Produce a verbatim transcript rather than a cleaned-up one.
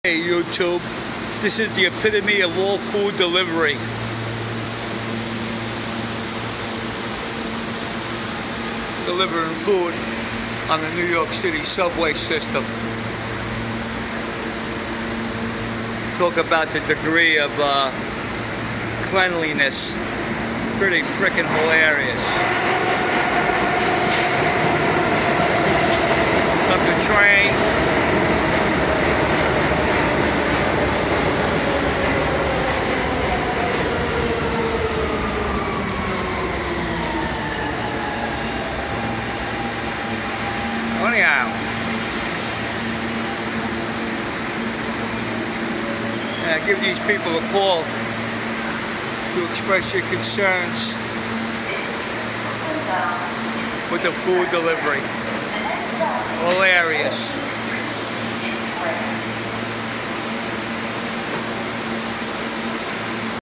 Hey YouTube, this is the epitome of all food delivery. Delivering food on the New York City subway system. Talk about the degree of uh, cleanliness. Pretty freaking hilarious. Up the train. Anyhow, uh, give these people a call to express your concerns with the food delivery. Hilarious.